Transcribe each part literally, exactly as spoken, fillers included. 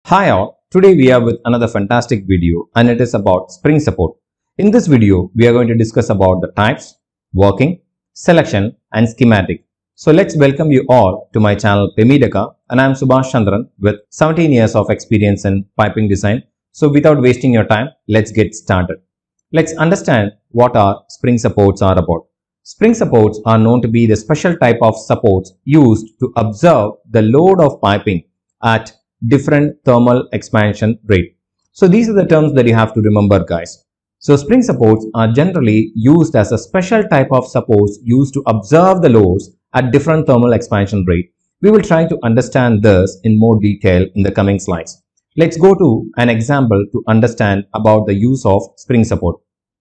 Hi all, today we are with another fantastic video and it is about spring support. In this video, we are going to discuss about the types, working, selection and schematic. So let's welcome you all to my channel Pemidaka, and I am Subhash Chandran with seventeen years of experience in piping design. So without wasting your time, let's get started. Let's understand what our spring supports are about. Spring supports are known to be the special type of supports used to observe the load of piping at different thermal expansion rate. So these are the terms that you have to remember, guys. So spring supports are generally used as a special type of supports used to observe the loads at different thermal expansion rate. We will try to understand this in more detail in the coming slides. Let's go to an example to understand about the use of spring support.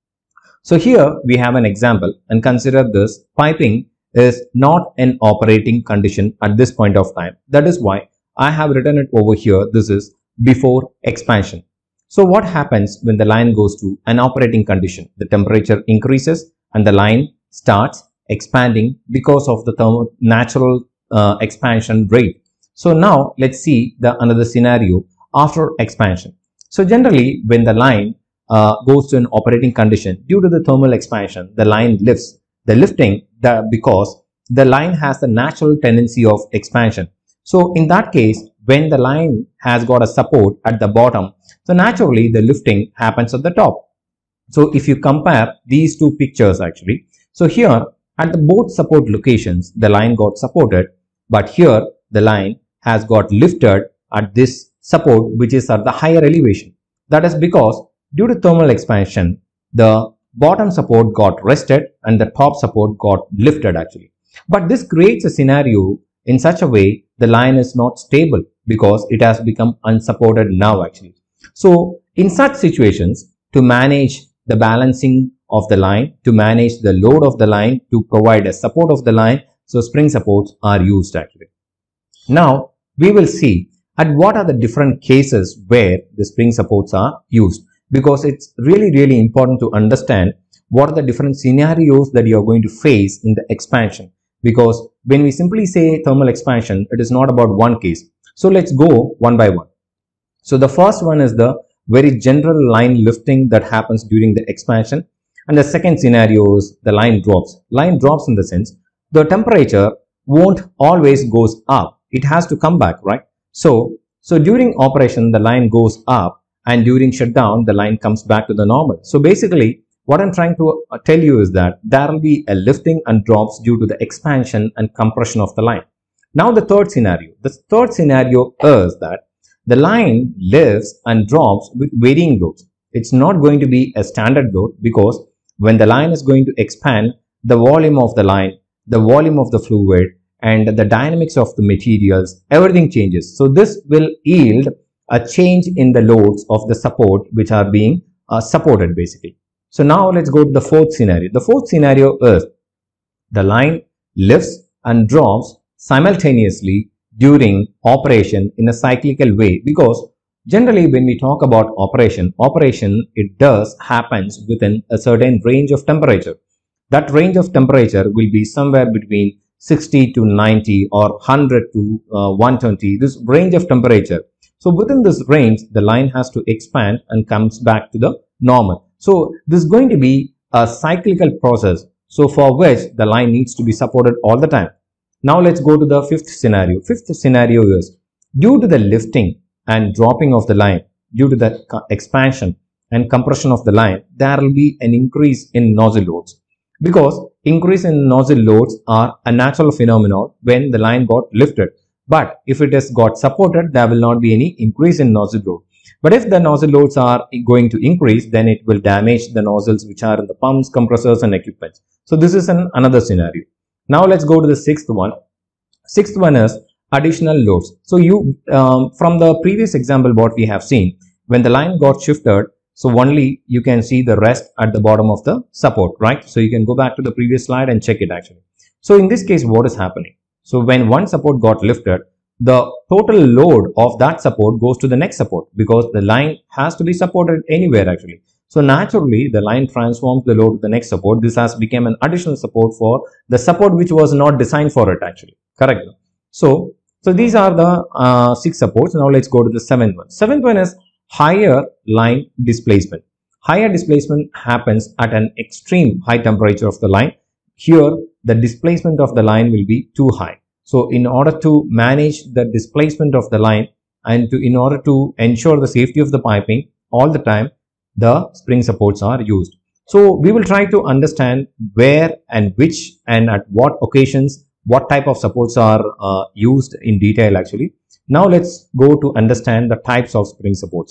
So here we have an example, and consider this piping is not in operating condition at this point of time. That is why I have written it over here. This is before expansion. So what happens when the line goes to an operating condition? The temperature increases and the line starts expanding because of the thermal natural uh, expansion rate. So now let's see the another scenario after expansion. So generally when the line uh, goes to an operating condition, due to the thermal expansion, the line lifts. The lifting the because the line has the natural tendency of expansion. So in that case, when the line has got a support at the bottom, so naturally the lifting happens at the top. So if you compare these two pictures actually, so here at the both support locations, the line got supported, but here the line has got lifted at this support which is at the higher elevation. That is because due to thermal expansion, the bottom support got rested and the top support got lifted actually. But this creates a scenario in such a way the line is not stable because it has become unsupported now actually. So in such situations, to manage the balancing of the line, to manage the load of the line, to provide a support of the line, so spring supports are used actually. Now we will see at what are the different cases where the spring supports are used, because it's really really important to understand what are the different scenarios that you are going to face in the expansion. Because when we simply say thermal expansion, it is not about one case. So let's go one by one. So the first one is the very general line lifting that happens during the expansion. And the second scenario is the line drops. Line drops in the sense the temperature won't always goes up. It has to come back, right? So, so during operation, the line goes up, and during shutdown, the line comes back to the normal. So basically, what I'm trying to tell you is that there will be a lifting and drops due to the expansion and compression of the line. Now the third scenario. The third scenario is that the line lifts and drops with varying loads. It's not going to be a standard load, because when the line is going to expand, the volume of the line, the volume of the fluid and the dynamics of the materials, everything changes. So this will yield a change in the loads of the support which are being uh, supported basically. So now let's go to the fourth scenario. The fourth scenario is the line lifts and drops simultaneously during operation in a cyclical way, because generally when we talk about operation, operation it does happens within a certain range of temperature. That range of temperature will be somewhere between sixty to ninety or one hundred to uh, one twenty, this range of temperature. So within this range, the line has to expand and comes back to the normal. So this is going to be a cyclical process, so for which the line needs to be supported all the time. Now let's go to the fifth scenario. Fifth scenario is due to the lifting and dropping of the line, due to the expansion and compression of the line, there will be an increase in nozzle loads, because increase in nozzle loads are a natural phenomenon when the line got lifted. But if it has got supported, there will not be any increase in nozzle load. But if the nozzle loads are going to increase, then it will damage the nozzles which are in the pumps, compressors and equipment. So this is an another scenario. Now let's go to the sixth one. Sixth one is additional loads. So you um, from the previous example what we have seen, when the line got shifted, so only you can see the rest at the bottom of the support, right? So you can go back to the previous slide and check it actually. So in this case, what is happening? So when one support got lifted, the total load of that support goes to the next support, because the line has to be supported anywhere actually. So naturally the line transforms the load to the next support. This has become an additional support for the support which was not designed for it actually. Correct. So So these are the uh, six supports. Now let's go to the seventh one. Seventh one is higher line displacement. Higher displacement happens at an extreme high temperature of the line. Here the displacement of the line will be too high. So in order to manage the displacement of the line and to in order to ensure the safety of the piping all the time, the spring supports are used. So we will try to understand where and which and at what occasions what type of supports are uh, used in detail actually. Now let's go to understand the types of spring supports.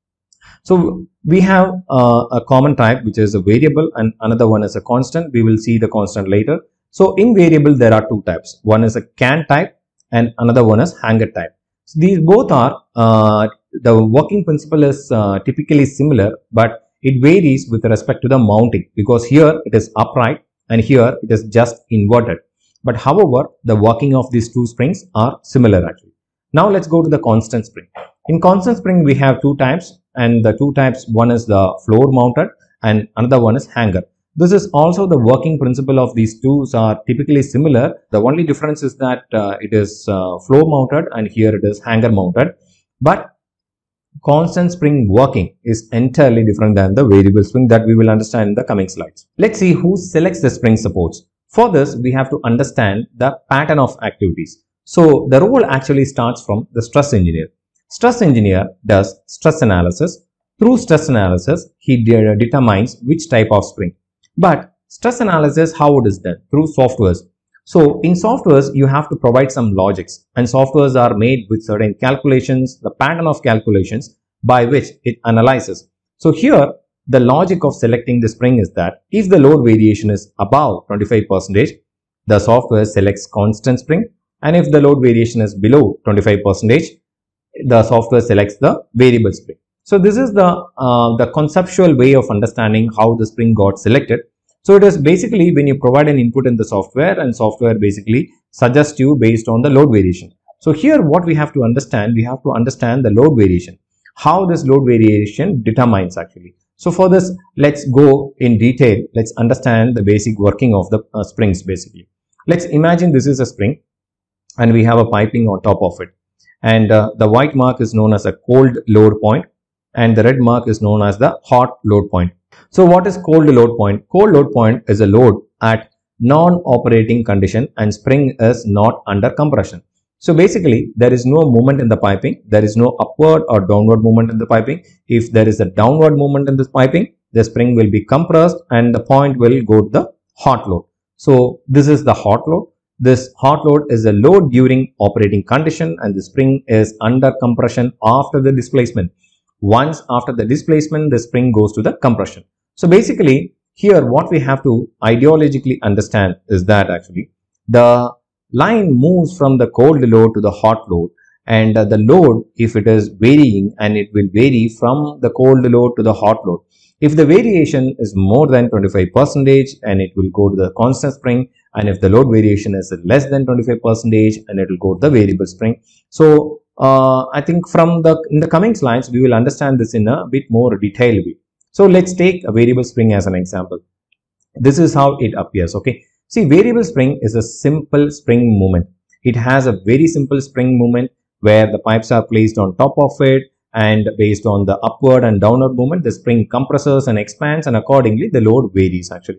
So we have uh, a common type which is a variable and another one is a constant. We will see the constant later. So in variable there are two types. One is a can type and another one is hanger type. So these both are, uh, the working principle is uh, typically similar, but it varies with respect to the mounting, because here it is upright and here it is just inverted. But however, the working of these two springs are similar actually. Now let's go to the constant spring. In constant spring we have two types, and the two types, one is the floor mounted and another one is hanger. This is also the working principle of these two are typically similar. The only difference is that uh, it is uh, floor mounted and here it is hanger mounted. But constant spring working is entirely different than the variable spring that we will understand in the coming slides. Let's see who selects the spring supports. For this, we have to understand the pattern of activities. So the role actually starts from the stress engineer. Stress engineer does stress analysis. Through stress analysis, he de determines which type of spring. But stress analysis, how it is done? Through softwares. So in softwares, you have to provide some logics, and softwares are made with certain calculations, the pattern of calculations by which it analyzes. So here, the logic of selecting the spring is that if the load variation is above twenty-five percent, the software selects constant spring, and if the load variation is below twenty-five percent, the software selects the variable spring. So this is the uh, the conceptual way of understanding how the spring got selected. So it is basically when you provide an input in the software, and software basically suggests you based on the load variation. So here what we have to understand, we have to understand the load variation, how this load variation determines actually. So for this, let's go in detail. Let's understand the basic working of the uh, springs basically. Let's imagine this is a spring and we have a piping on top of it. And uh, the white mark is known as a cold load point and the red mark is known as the hot load point. So what is cold load point? Cold load point is a load at non-operating condition and spring is not under compression. So basically there is no movement in the piping, there is no upward or downward movement in the piping. If there is a downward movement in this piping, the spring will be compressed and the point will go to the hot load. So this is the hot load. This hot load is a load during operating condition and the spring is under compression after the displacement. Once after the displacement, the spring goes to the compression. So basically here what we have to ideologically understand is that actually the line moves from the cold load to the hot load, and uh, the load, if it is varying, and it will vary from the cold load to the hot load. If the variation is more than twenty-five percent and it will go to the constant spring, and if the load variation is less than twenty-five percent and it will go to the variable spring. So uh, I think from the in the coming slides we will understand this in a bit more detailed way. So let's take a variable spring as an example. This is how it appears. Okay, see, variable spring is a simple spring movement. It has a very simple spring movement where the pipes are placed on top of it, and based on the upward and downward movement, the spring compresses and expands, and accordingly the load varies actually.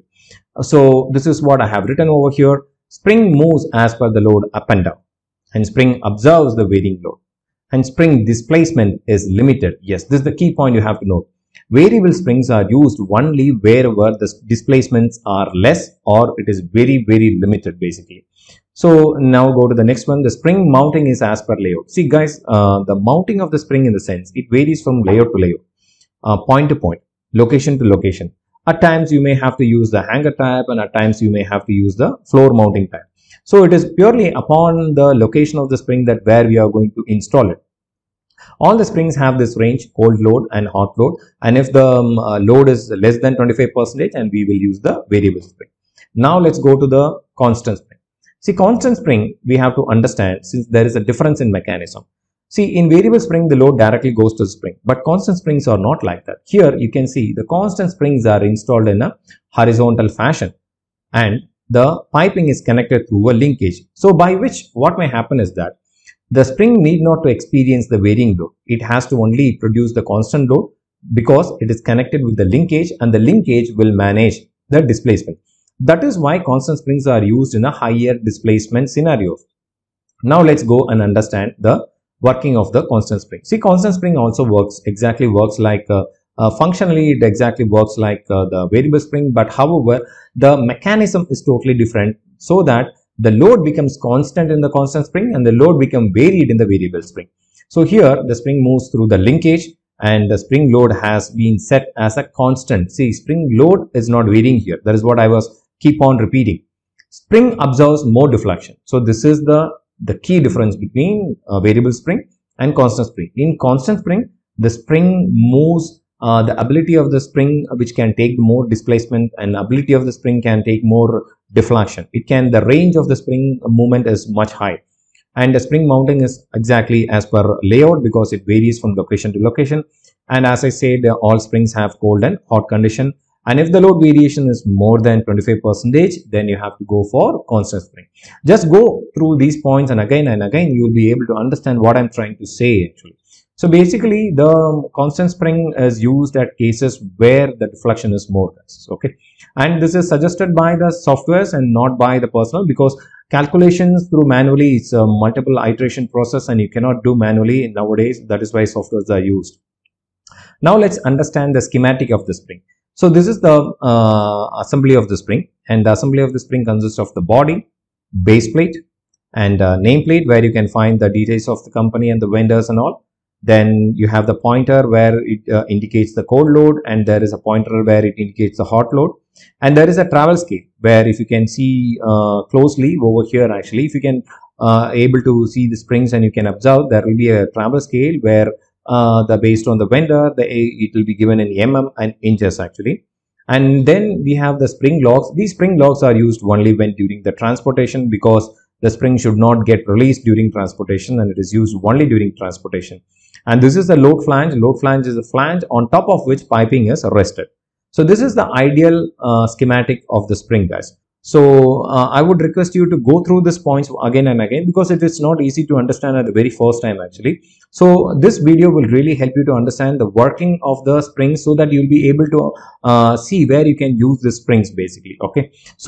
So this is what I have written over here. Spring moves as per the load up and down, and spring observes the varying load, and spring displacement is limited. Yes, this is the key point you have to note. Variable springs are used only wherever the displacements are less or it is very very limited basically. So now go to the next one. The spring mounting is as per layout. See guys, uh, the mounting of the spring in the sense it varies from layout to layout, uh, point to point, location to location. At times you may have to use the hanger type, and at times you may have to use the floor mounting type. So it is purely upon the location of the spring that where we are going to install it. All the springs have this range, cold load and hot load, and if the um, uh, load is less than twenty-five percent, and we will use the variable spring. Now let's go to the constant spring. See, constant spring we have to understand since there is a difference in mechanism. See, in variable spring the load directly goes to the spring, but constant springs are not like that. Here you can see the constant springs are installed in a horizontal fashion and the piping is connected through a linkage. So by which what may happen is that The spring need not to experience the varying load. It has to only produce the constant load because it is connected with the linkage, and the linkage will manage the displacement. That is why constant springs are used in a higher displacement scenarios. Now let's go and understand the working of the constant spring. See, constant spring also works exactly works like uh, uh, functionally it exactly works like uh, the variable spring, but however the mechanism is totally different, so that the load becomes constant in the constant spring and the load become varied in the variable spring. So here the spring moves through the linkage and the spring load has been set as a constant. See, spring load is not varying here. That is what I was keep on repeating. Spring absorbs more deflection. So this is the the key difference between a variable spring and constant spring. In constant spring, the spring moves, uh, the ability of the spring which can take more displacement, and ability of the spring can take more deflection. It can, the range of the spring movement is much high, and the spring mounting is exactly as per layout because it varies from location to location. And as I said, all springs have cold and hot condition. And if the load variation is more than twenty-five percent, then you have to go for constant spring. Just go through these points and again and again you will be able to understand what I'm trying to say actually. So basically the constant spring is used at cases where the deflection is more less. Okay. And this is suggested by the softwares and not by the personnel, because calculations through manually, it's a multiple iteration process and you cannot do manually nowadays. That is why softwares are used. Now let's understand the schematic of the spring. So this is the uh, assembly of the spring, and the assembly of the spring consists of the body, base plate, and uh, nameplate where you can find the details of the company and the vendors and all. Then you have the pointer where it uh, indicates the cold load, and there is a pointer where it indicates the hot load. And there is a travel scale where, if you can see uh, closely over here actually, if you can uh, able to see the springs and you can observe, there will be a travel scale where Uh, the based on the vendor, the it will be given in mm and inches actually. And then we have the spring logs. These spring logs are used only when during the transportation, because the spring should not get released during transportation, and it is used only during transportation. And this is the load flange. Load flange is a flange on top of which piping is rested. So this is the ideal uh, schematic of the spring, guys. So uh, I would request you to go through these points again and again, because it is not easy to understand at the very first time actually. So this video will really help you to understand the working of the springs, so that you will be able to uh, see where you can use the springs basically. Okay. So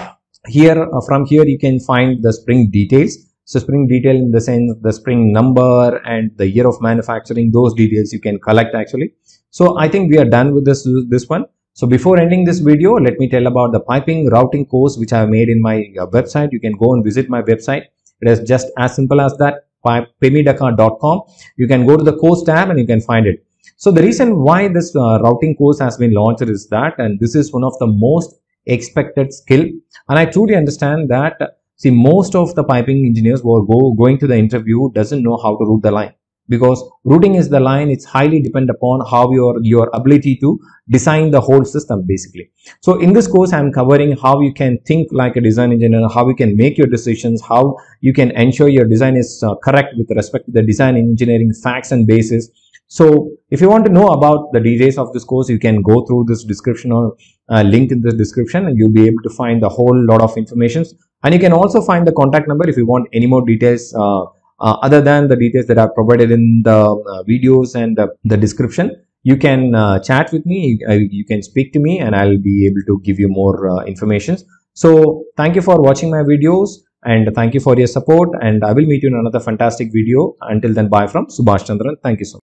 here uh, from here you can find the spring details. So spring detail in the sense the spring number and the year of manufacturing, those details you can collect actually. So I think we are done with this this one. So before ending this video, let me tell about the piping routing course which I have made in my uh, website. You can go and visit my website. It is just as simple as that, pemidaka dot com. You can go to the course tab and you can find it. So the reason why this uh, routing course has been launched is that, and this is one of the most expected skill, and I truly understand that. See, most of the piping engineers who are go, going to the interview doesn't know how to route the line. Because routing is the line, it's highly depend upon how your your ability to design the whole system basically. So in this course I'm covering how you can think like a design engineer, how you can make your decisions, how you can ensure your design is uh, correct with respect to the design engineering facts and basis. So if you want to know about the details of this course, you can go through this description or uh, link in the description, and you'll be able to find the whole lot of information. And you can also find the contact number if you want any more details uh, Uh, other than the details that are provided in the uh, videos and the, the description. You can uh, chat with me, uh, you can speak to me, and I'll be able to give you more uh, information. So thank you for watching my videos, and thank you for your support, and I will meet you in another fantastic video. Until then, bye from Subhash Chandran. Thank you so much.